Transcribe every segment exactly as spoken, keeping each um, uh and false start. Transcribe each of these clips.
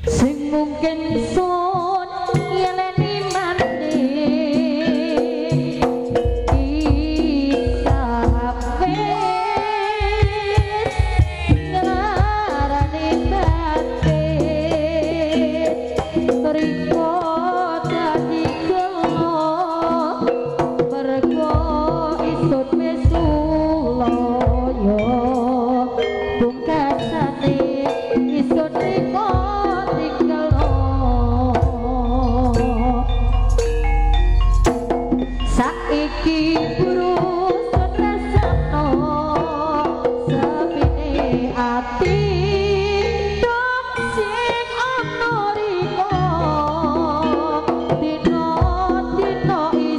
sing mungkin sun yeleni mandi isah wis ngelarani batin riko dadi gelo mergo isut mesuloyo pungkasane isut riko saiki buru tresno sepine ati dong sing ana riko dino dino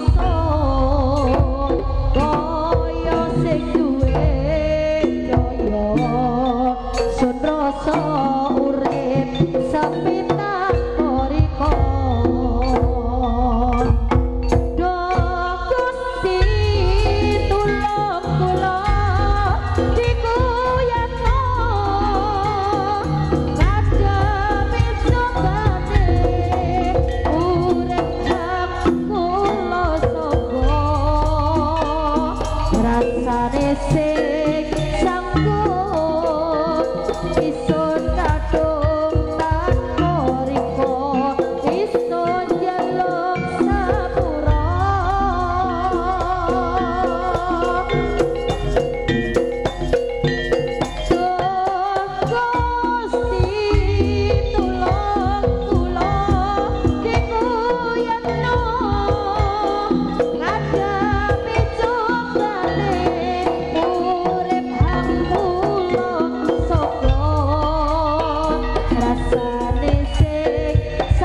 iso kaya sing duwe kaya sun rasa urip sepita riko sing sanggup isun kadung tanpa riko isun jaluk sapura Gusti tulung kula dikuyatno ngadhapi cobane urip hampulo sapa rasane sing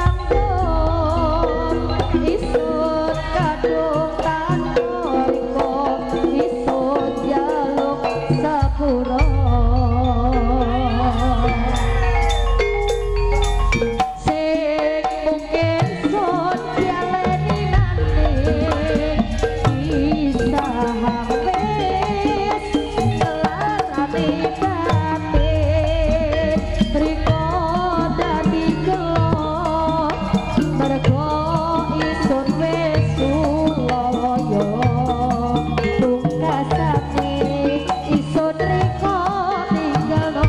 sanggup isut kadung tanpa riko isut jaluk sepura sing mungkin sun yaleni nanti isah wis ngelarani batin riko dadi gelo mergo isun wis suloyo pungkasane isun riko tinggalo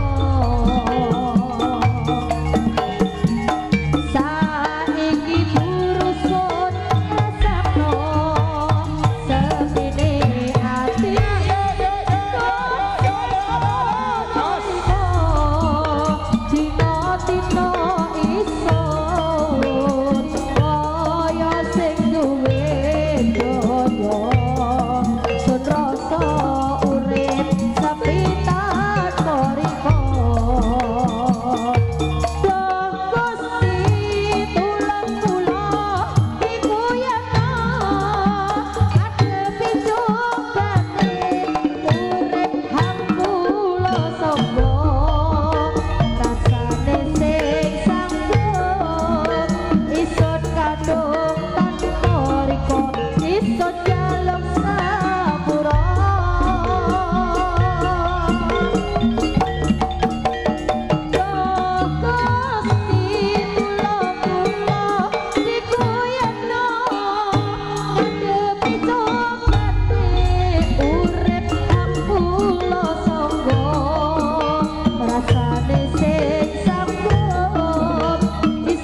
saiki buru sun rasakno sepine ati dino dino isun kaya sing duwe daya sun rasa urip sepita riko Gusti tulung kula dikuyatno ngadhepi cobane urip hampulo sapa rasane sing sanggup isut kadung tanpa riko isut jaluk sapura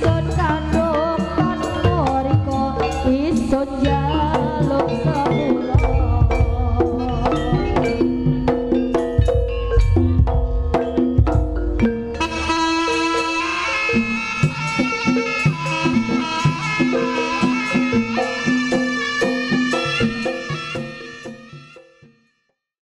Jaluk sapura